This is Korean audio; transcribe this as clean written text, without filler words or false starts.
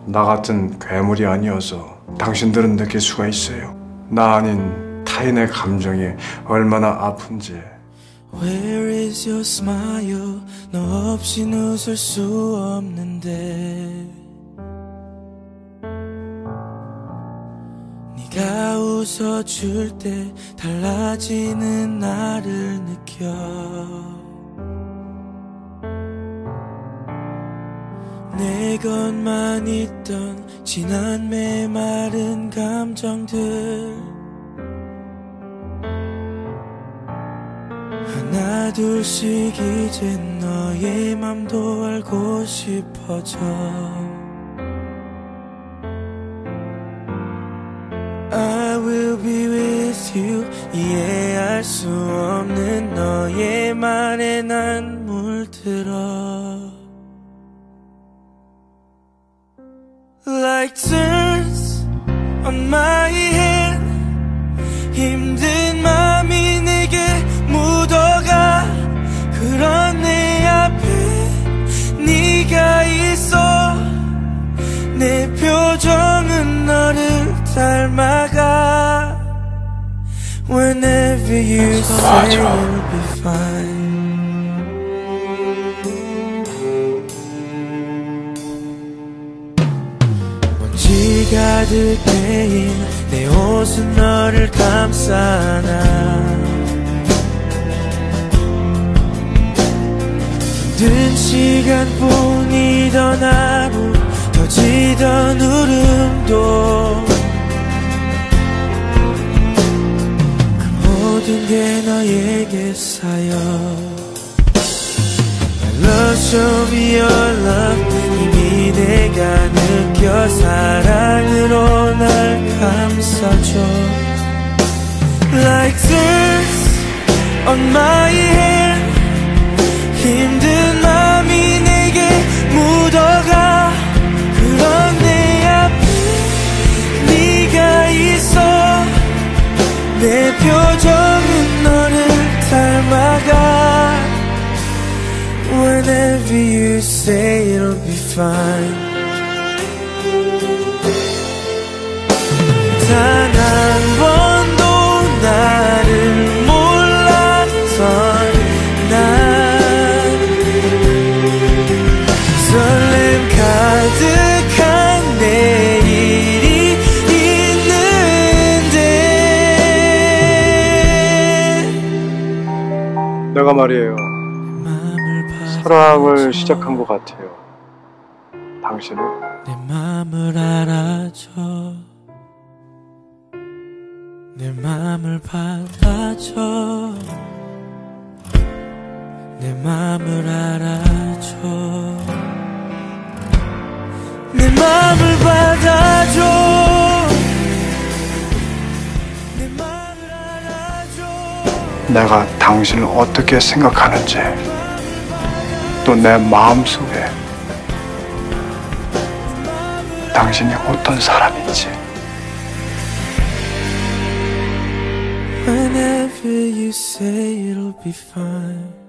나 같은 괴물이 아니어서 당신들은 느낄 수가 있어요. 나 아닌 타인의 감정이 얼마나 아픈지. Where is your smile? 너 없인 웃을 수 없는데 네가 웃어줄 때 달라지는 나를 느껴. 내 것만 있던 지난 메마른 감정들 하나 둘씩 이제 너의 맘도 알고 싶어져. I will be with you. 이해할 수 없는 너의 말에 난 물들어. Like turns on my head. 힘든 맘이 내게 묻어가. 그런 내 앞에 네가 있어. 내 표정은 너를 닮아가. Whenever you say you'll be fine. 먼지 가득 베인 내 옷은 너를 감싸나. 힘든 시간뿐이던 하루 터지던 울음도 그 모든 게 너에게 쌓여. My love, show me your love. 이미 내가 느껴 사랑으로 날 감싸줘. Like tears on my hand. 힘든 맘이 내게 묻어가. 그런 내 앞에 네가 있어. 내 표정은 너를 닮아가. Whenever you say it'll be fine. 단 한 번도 나를 몰랐던 난 설렘 가득한 내일이 있는데. 내가 말이에요, 사랑을 시작한 것 같아요. 당신은? 내 맘을 알아줘. 내 맘을 받아줘. 내 맘을 알아줘. 내 맘을 받아줘. 내 맘을 알아줘. 내가 당신을 어떻게 생각하는지, 또 내 마음속에 당신이 어떤 사람인지. Whenever you say it'll be fine.